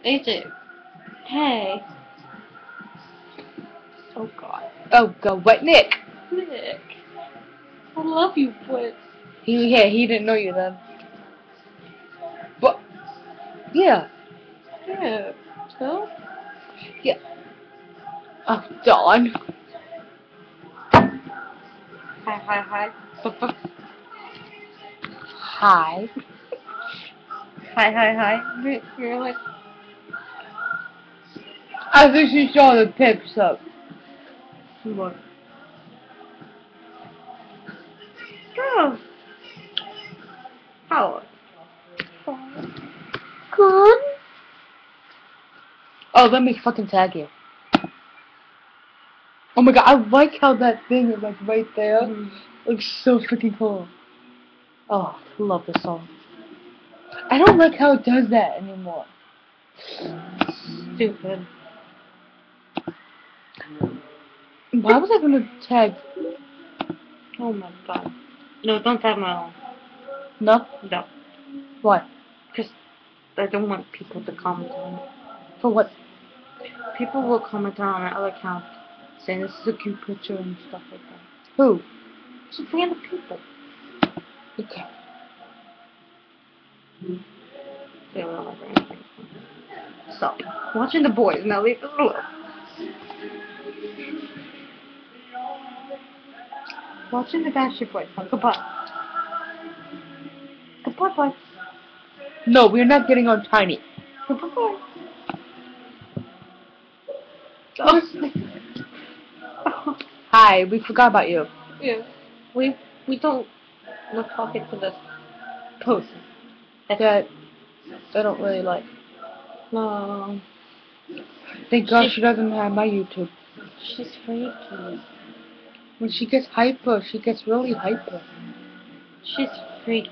AJ. Hey. Oh God. Oh God, what, Nick? Nick. I love you, but He didn't know you then. But yeah, yeah. So yeah. Oh, Dawn. hi. Hi. Hi. You're like I think she saw the pics up. what? Oh. How? Good. Oh, let me fucking tag you. Oh my God, I like how that thing is like right there. Looks so freaking cool. Oh, I love this song. I don't like how it does that anymore. Stupid. Why was I gonna tag? Oh my God. No, don't tag my own. No? No. Why? Because I don't want people to comment on it. For what? People will comment on our other account saying this is a cute picture and stuff like that. Who? Just random people. Okay. They don't like anything. So, watching The Boys. Now leave it alone. Watching the Backstreet Boys. Now, goodbye. Goodbye, boys. No, we're not getting on Tiny. Goodbye. Oh. Hi, we forgot about you. Yeah. We don't not talking to this person. That I don't really like. No. Thank God she doesn't have my YouTube. She's freaky. When she gets hyper, she gets really hyper. She's freaky.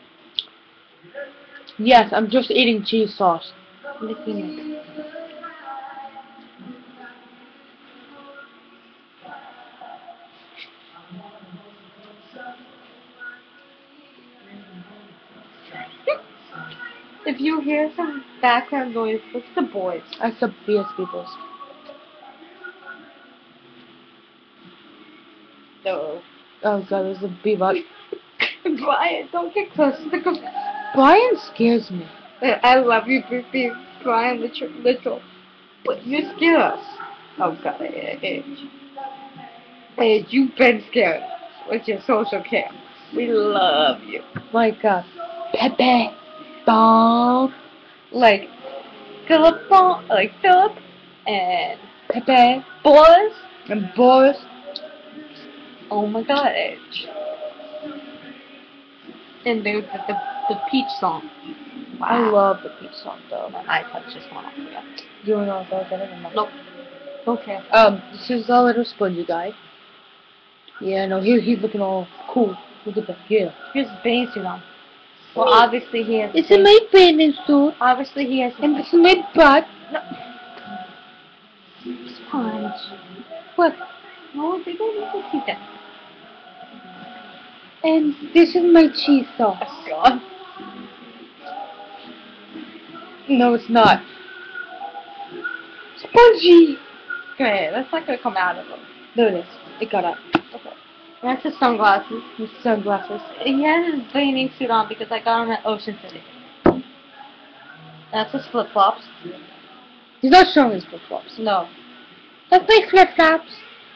Yes, I'm just eating cheese sauce. Listen it. If you hear some background noise, it's the boys. That's the BS peoples. No. Oh God, there's a bebop. Brian, don't get close to the computer. Brian scares me. I love you for being Brian literal. But you scare us. Oh God, Edge. Edge, you've been scared with your social cam. We love you. Like Pepe, Bob, Like Philip and Pepe, Boris. and Boris. Oh my God, Edge. And the Peach song. Wow. I love the Peach song though. I touched this one off. Yeah. You know about that anymore. Nope. Okay. This is our little spongy guy. Yeah, no, he's looking all cool. Look at that, yeah. Here's his bathing suit on. Well, obviously he has. It's in my bathing suit, Obviously he has. and it's in my butt. No. Sponge. What? No, they don't need to see that. And this is my cheese sauce. Oh God. No, it's not. Spongy! Okay, that's not gonna come out of him. There it is. It got out. Okay. That's his sunglasses. His sunglasses. He has his bathing suit on because I got him at Ocean City. That's his flip flops. He's not showing his flip-flops. No. That's my flip-flops.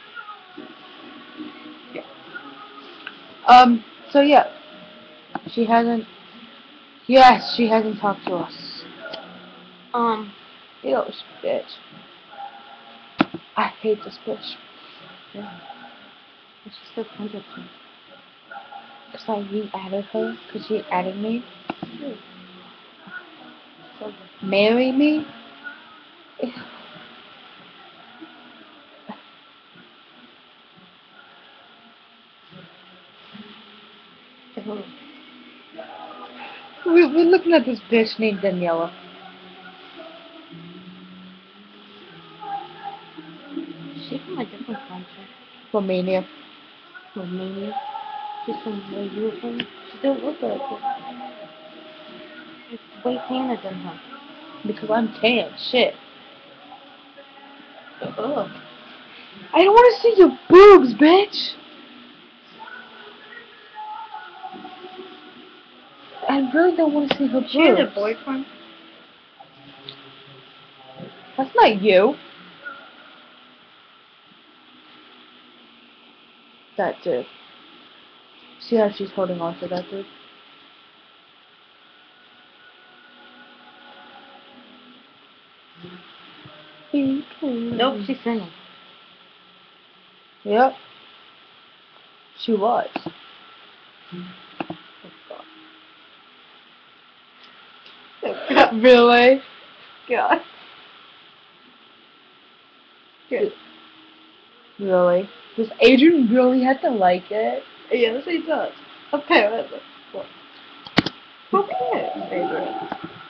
Yeah. So yeah. She hasn't... Yes, she hasn't talked to us. Yo, this bitch. I hate this bitch. Yeah. She's still friends with me. Because I re-added her. Because she added me. So Marry me? good. We're looking at this bitch named Daniela. She's from a different country. Romania. Romania. She's from where you from. She don't look like her. It's way tanner than her. Because I'm tan. Shit. Ugh. I don't want to see your boobs, bitch. I really don't want to see her boobs. She has a boyfriend. That's not you. That dude. See how she's holding on to that dude? Nope, she's single. Yep. She was. Really? God. Good. Really? Does Adrian really have to like it? Yes, he does. Apparently. Who cares, Adrian?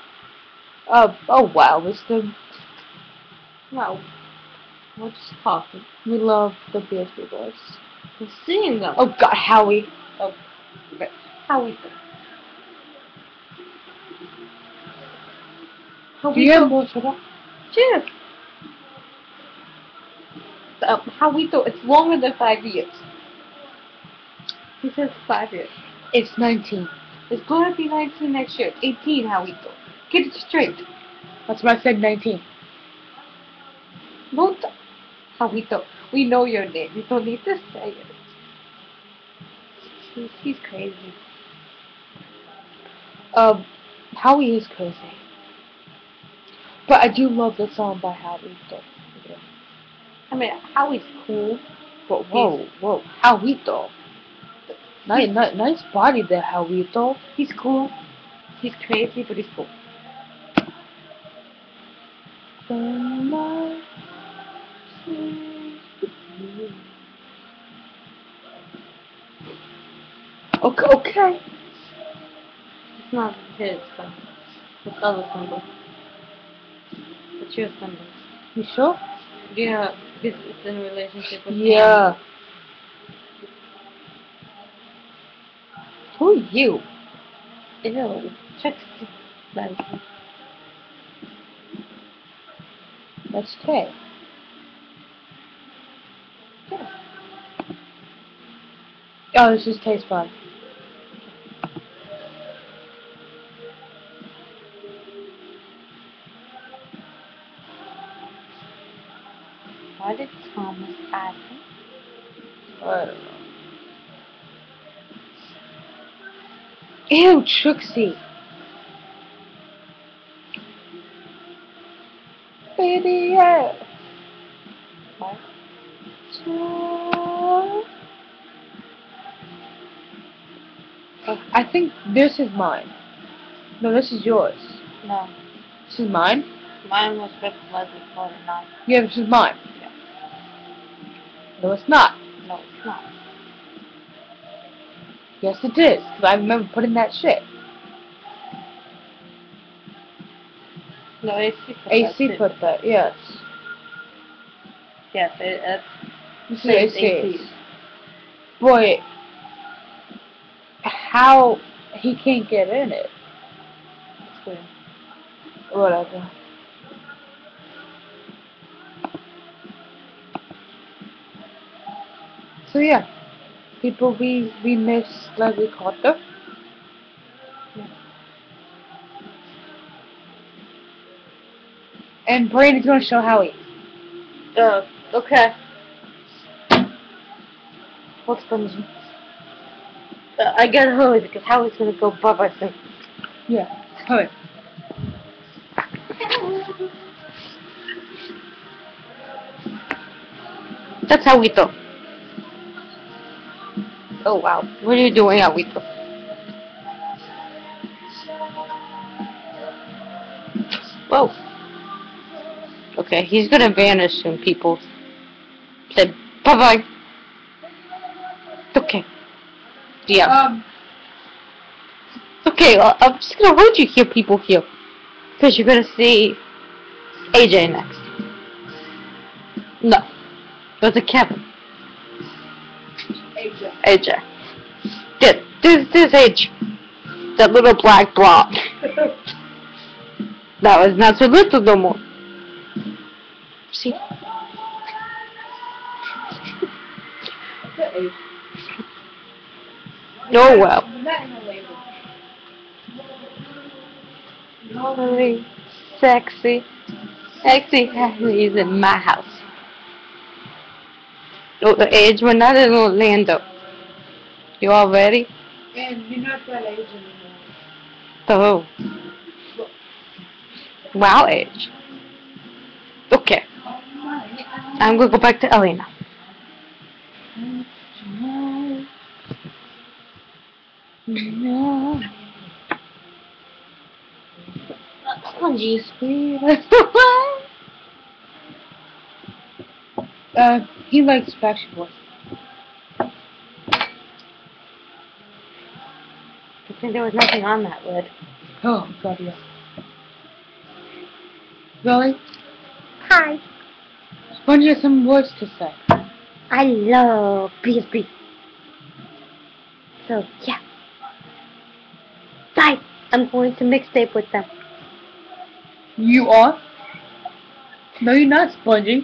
Oh wow, Wisdom. No. We're just talking. We love the BSB boys. We're seeing them. Oh god, Howie. Oh, Howie. do you have more soda? Cheers. Howito, it's longer than 5 years. He says 5 years. It's 19. It's going to be 19 next year. It's 18, Howito. Get it straight. That's why I said 19. Don't. Howito, we know your name. You don't need to say it. He's crazy. Howie is crazy. But I do love the song by Howie, though. Yeah. I mean, Howie's cool. But whoa, Howito. Nice body there, Howito. He's cool. He's crazy, but he's cool. Okay. It's not his son. It's other symbol. It's your symbol. You sure? Yeah, because it's in a relationship with Yeah. Who are you? Ew. Check that. That's Tay. Yeah. Oh, this is Tay's fun. Why did Thomas add him? I don't know. Ew, Trixie. Baby, yeah. What? I think this is mine. No, this is yours. No. This is mine? Mine was with Leslie 49. Yeah, this is mine. Yeah. No, it's not. No, it's not. Yes, it is. Because I remember putting that shit. No, AC put AC that put that, yes. Yes, it's This is AC. Boy, how he can't get in it. It's weird. Whatever. So yeah, people, we miss Leslie Carter. Yeah. And Brandon's gonna show Howie. Okay. What's going I gotta hurry because Howie's gonna go bye-bye soon. Yeah, hurry. That's Howito. Oh wow. What are you doing, Howito? Whoa. Okay, he's gonna vanish soon, people. Said bye-bye. Okay. Yeah. Okay, I'm just gonna hold you here, people here. Because you're gonna see AJ next. No. That's a Kevin. AJ. There's AJ. That little black blob. That was not so little no more. See? Oh well. Holy, sexy Harry's in my house. Oh, the age, we're not in Orlando. You all ready? And you're not that age anymore. Oh. Wow, age. Okay. I'm gonna go back to Elena. Oh, geez. He likes Backstreet Boys. I think there was nothing on that lid. Oh, God, yeah. Really? Hi. Spongy has some words to say. I love PSP. So, yeah. Bye. I'm going to mixtape with them. You are? No, you're not, Spongy.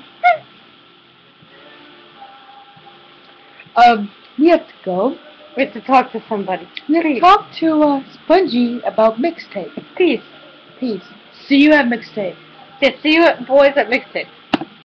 We have to go. We have to talk to somebody. We have to talk to Spongy about mixtape. Peace. Peace. See you at mixtape. Yeah, see you boys at mixtape.